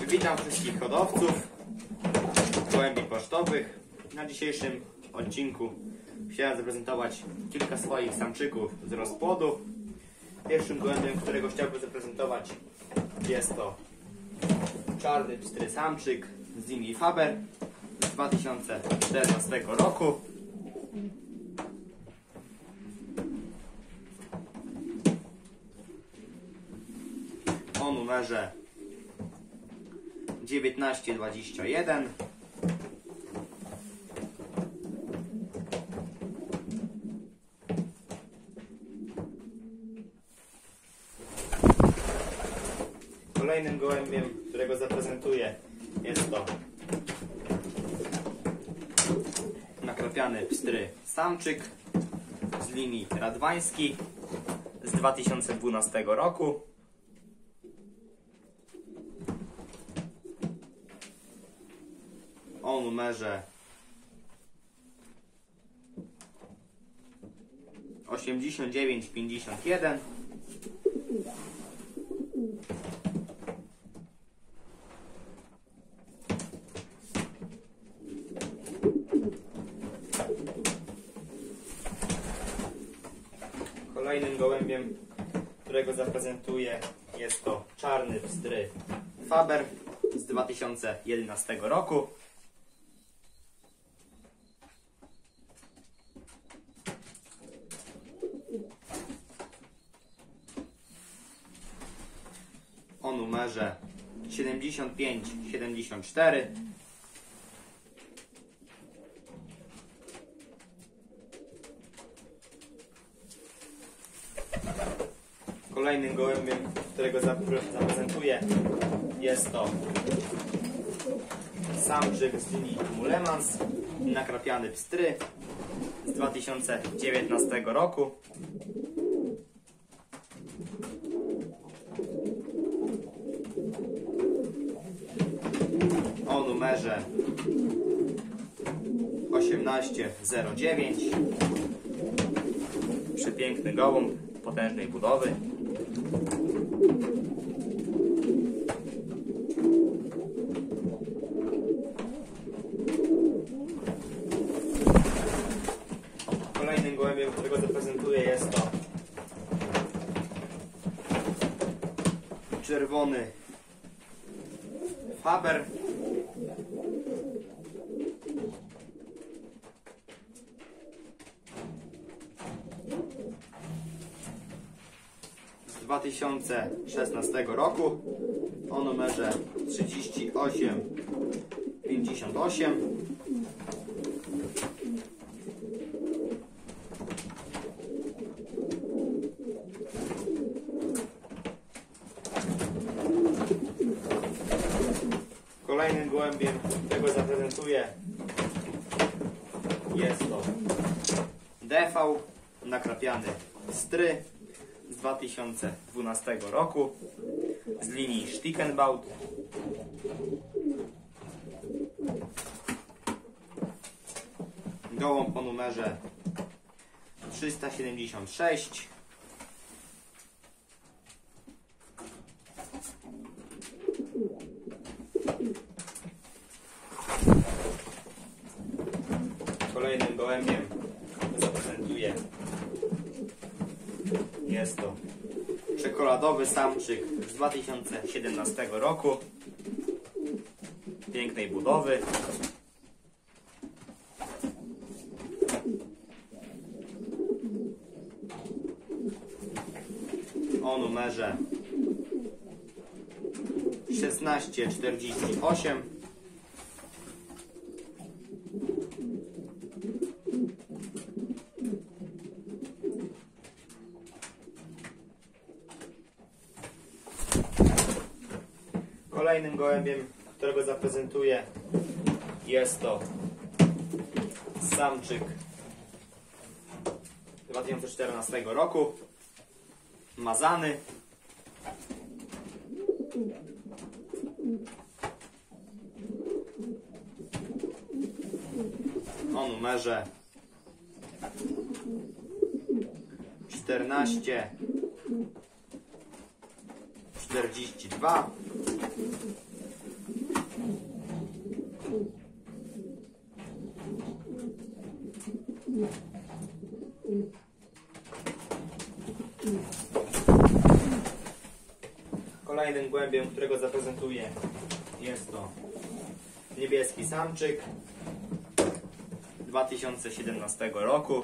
Witam wszystkich hodowców gołębi pocztowych. Na dzisiejszym odcinku chciałem zaprezentować kilka swoich samczyków z rozpłodu. Pierwszym gołębiem, którego chciałbym zaprezentować, jest to czarny pstry samczyk z linii Faber z 2014 roku. O numerze 1921. Kolejnym gołębiem, którego zaprezentuję, jest to nakrapiany pstry samczyk z linii Radwański z 2012 roku. O numerze 8951. Kolejnym gołębiem, którego zaprezentuję, jest to czarny pstry Faber z 2011 roku. O numerze 7574. Kolejnym gołębiem, którego zaprezentuję, jest to samczyk z linii Mulemans, nakrapiany pstry z 2019 roku. O numerze 1809. Przepiękny gołąb potężnej budowy. Kolejnym gołębiem, którego zaprezentuję, jest to czerwony Faber z 2016 roku o numerze 3858. Kolejnym gołębiem, którego zaprezentuję, jest to DV nakrapiany stry z 2012 roku z linii Stickenbaut. Gołąb o numerze 376. Kolejnym gołębiem zaprezentuję, jest to czekoladowy samczyk z 2017 roku pięknej budowy. O numerze 1648. Kolejnym gołębiem, którego zaprezentuję, jest to samczyk 2014 roku, mazany. O numerze 1442. Kolejnym gołębiem, którego zaprezentuję, jest to niebieski samczyk 2017 roku.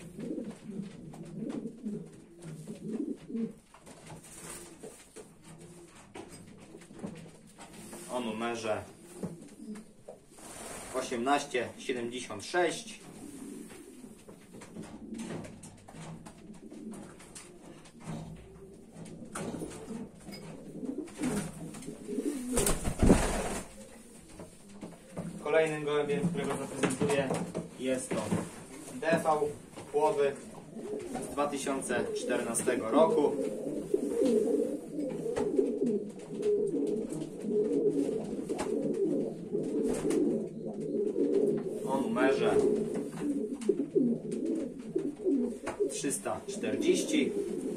O numerze 1876. Kolejnym gołębiem, którego zaprezentuję, jest to DV Płowy z 2014 roku. O numerze 340.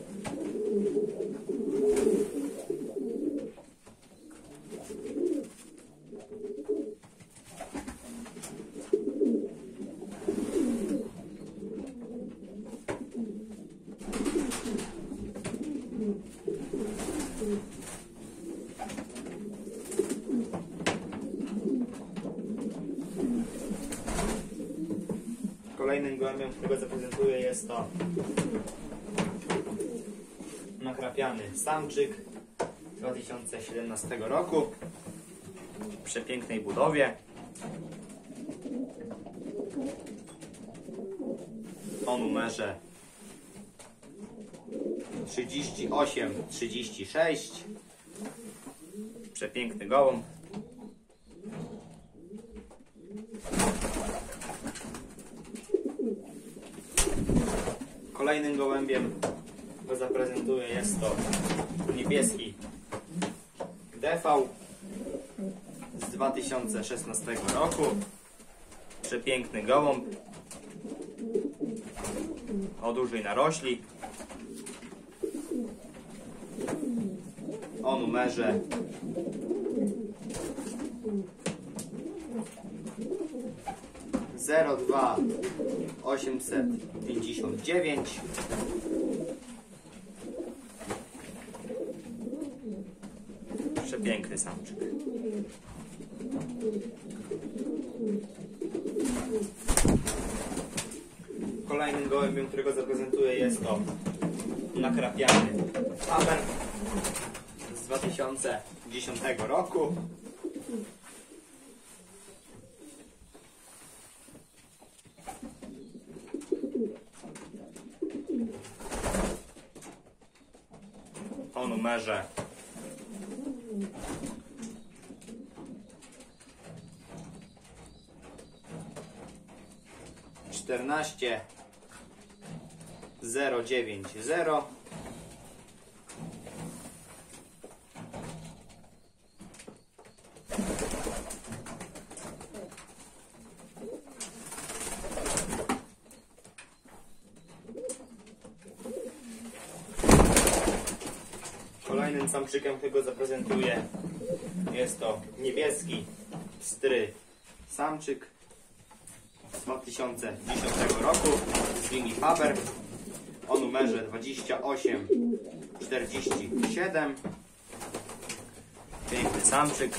Kolejnym gołębiem, którego zaprezentuję, jest to nakrapiany samczyk 2017 roku w przepięknej budowie. O numerze 3836. Przepiękny gołąb. Kolejnym gołębiem, go zaprezentuję, jest to niebieski DV z 2016 roku. Przepiękny gołąb o dużej narośli. O numerze 02859. Przepiękny samczyk. Kolejnym gołębiem, którego zaprezentuję, jest to nakrapiany Faber z 2010 roku. O numerze 14090. Kolejnym samczykiem, którego zaprezentuję, jest to niebieski pstry samczyk z 2010 roku z linii Faber o numerze 2847. Piękny samczyk.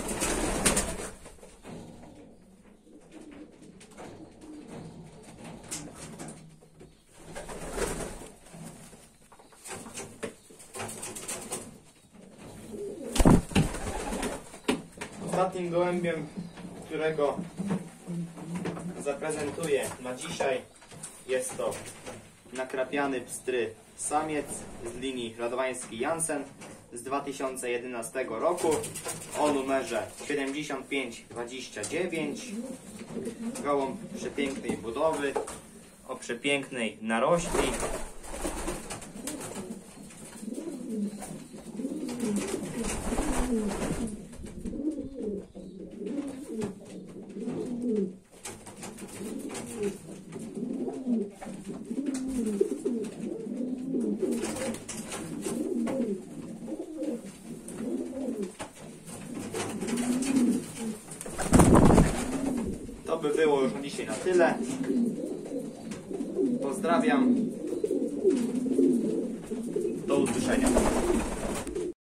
Ostatnim gołębiem, którego zaprezentuję na dzisiaj, jest to nakrapiany pstry samiec z linii Radowański Jansen z 2011 roku o numerze 7529. Gołąb przepięknej budowy, o przepięknej narośli. To by było już na dzisiaj na tyle. Pozdrawiam. Do usłyszenia.